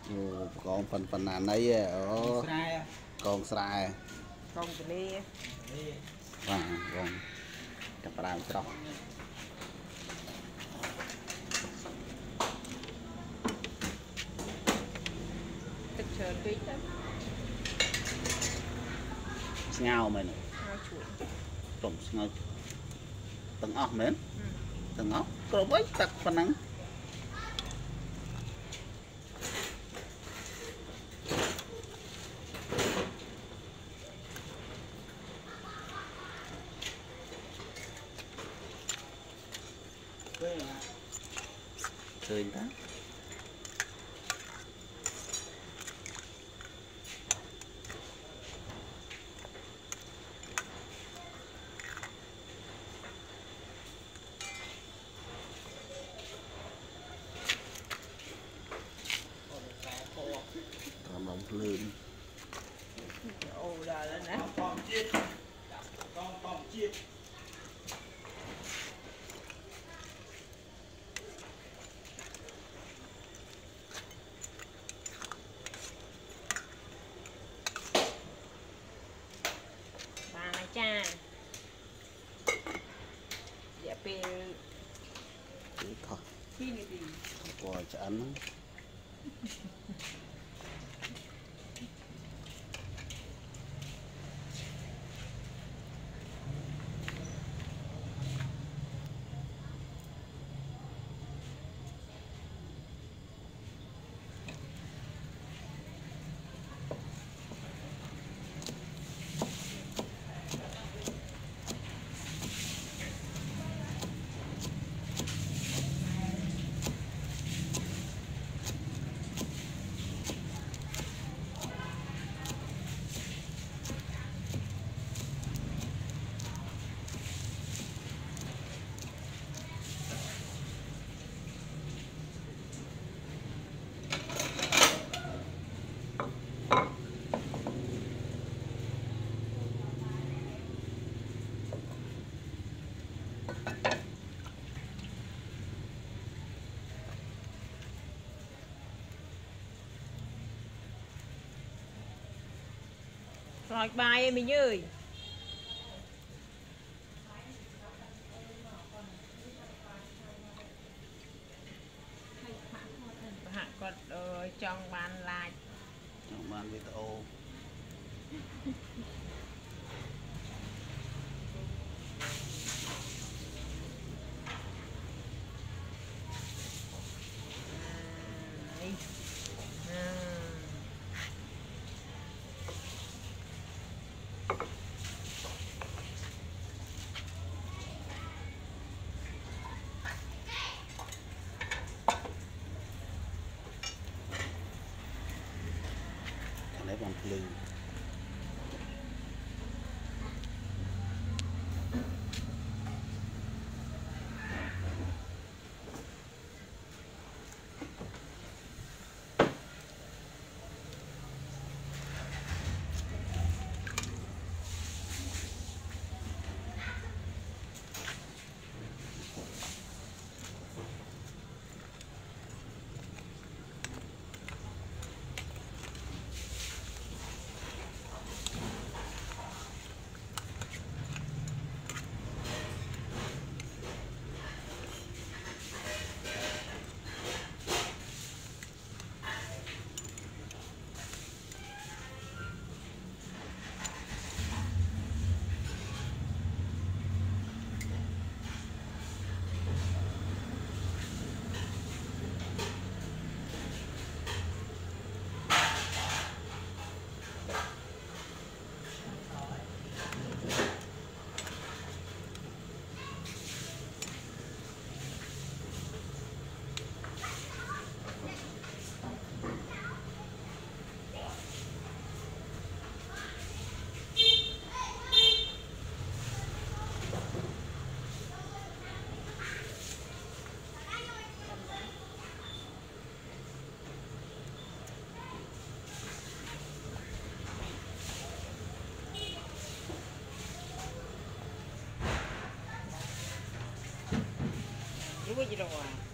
con phần nào nấy con sài con lê con cặp đàm trọc ទឹកច្រើនពេកទៅស្ងោមែនឲ្យជួយតុំស្ងោទាំងអស់មែនទាំងអស់គ្រប់អីទឹកប៉ុណ្ណឹងឃើញតាកំឡុងភ្លើងអូដល់ហើយណាបងជាតិបងជាតិបានហើយចារយៈពេលខុស 2នាទីពណ៌ឆ្អិនហ្នឹងខ្លោចបាយឯងមីងអើយប្រហាក់គាត់ចង់បានឡាចចង់បានវីដេអូនេះបងភ្លឺ Vui gì đâu à